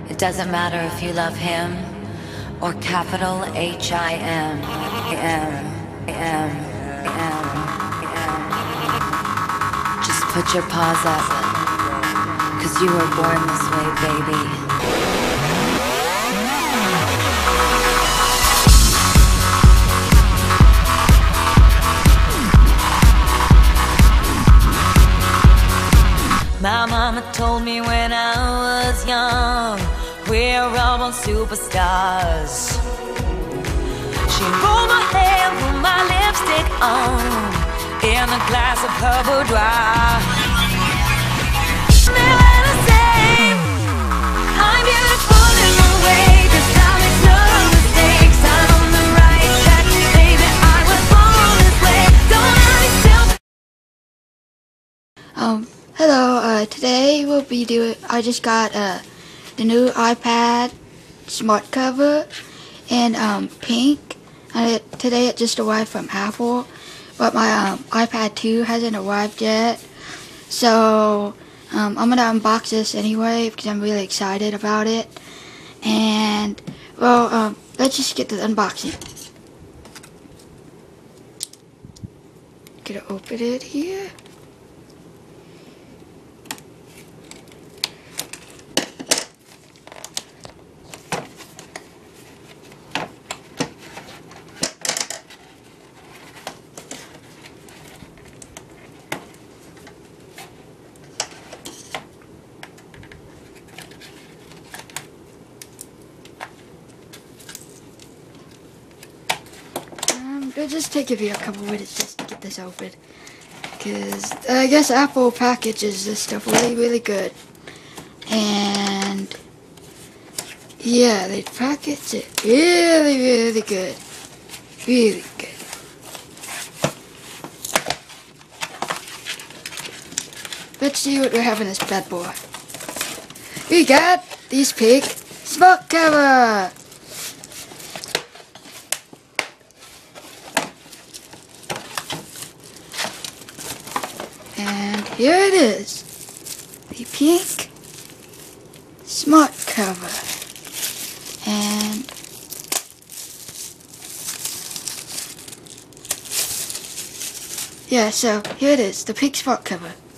It doesn't matter if you love him or capital H-I-M. Just put your paws up, 'cause you were born this way, baby. My mama told me when I was young, we're all born superstars. She rolled my hair, put my lipstick on, in a glass of her boudoir. Never the same. I'm beautiful in my way, 'cause I make no mistakes. I'm on the right track, baby, I was born this way. Don't have yourself. Hello, today we'll be I just got, the new iPad smart cover in, pink. Today it just arrived from Apple, but my, iPad 2 hasn't arrived yet. So, I'm gonna unbox this anyway, because I'm really excited about it. And, well, let's just get to the unboxing. Gonna open it here. It'll just take a couple minutes just to get this open, because I guess Apple packages this stuff really good, and yeah, they package it really good, really good. Let's see what we have in this bad boy. We got these pink smart cover. And here it is, the pink smart cover. And yeah, so here it is, the pink smart cover.